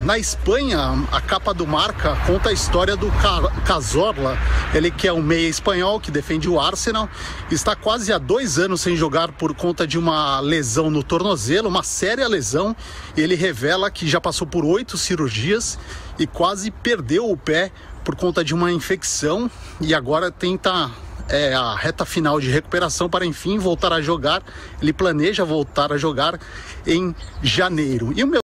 Na Espanha, a capa do Marca conta a história do Cazorla, ele que é um meia espanhol que defende o Arsenal, está quase há 2 anos sem jogar por conta de uma lesão no tornozelo, uma séria lesão. Ele revela que já passou por 8 cirurgias e quase perdeu o pé por conta de uma infecção e agora tenta a reta final de recuperação para enfim voltar a jogar. Ele planeja voltar a jogar em janeiro. E o meu